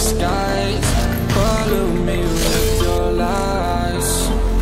skies, pollute me with your lies.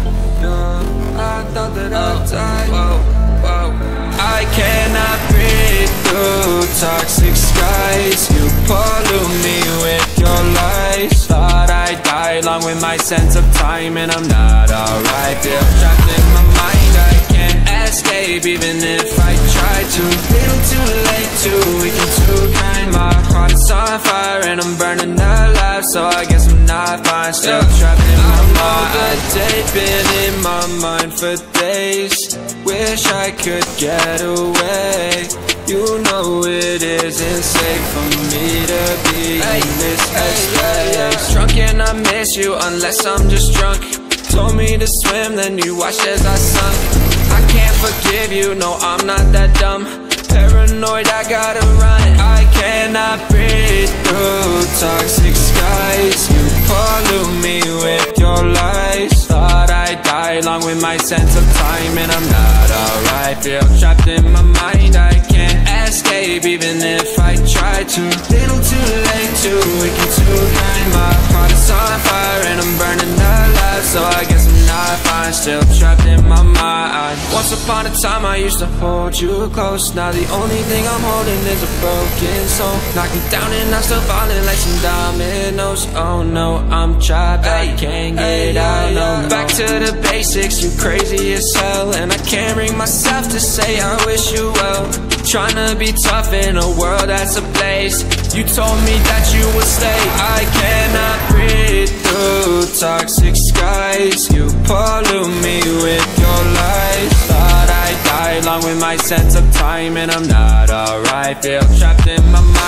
I thought that I'd die. I cannot breathe through toxic skies. You pollute me with your lies. Thought I'd die along with my sense of time, and I'm not alright. Feel trapped in my mind, I can't escape even if I try to. Little too late, too weak and too kind. My heart is on fire and I'm burning alive, so I guess I'm not fine. Still trapped in my mind. I've been in my mind for days. Wish I could get away. You know it isn't safe for me to be in this headspace. Drunk and I miss you unless I'm just drunk. Told me to swim, then you watched as I sunk. I can't forgive you, no I'm not that dumb. Paranoid, I gotta run. I cannot breathe through toxic skies. You pollute me with your lies. Thought I'd die along with my sense of time, and I'm not alright. Feel trapped in my mind, I can't escape even if I try to. Little too late, too weak and too kind. My heart is on fire and I'm burning alive, so I guess I'm not fine. Still trapped in my mind. Once upon a time I used to hold you close. Now the only thing I'm holding is a broken soul. Knocking down and I'm still falling like some dominoes. Oh no, I'm trapped, I can't get out, no. Back to the basics, you crazy as hell, and I can't bring myself to say I wish you well. Tryna be tough in a world that's ablaze. You told me that you would stay. I cannot breathe through toxic skies. You pollute me with your lies. Thought I'd die along with my sense of time, and I'm not alright. Feel trapped in my mind.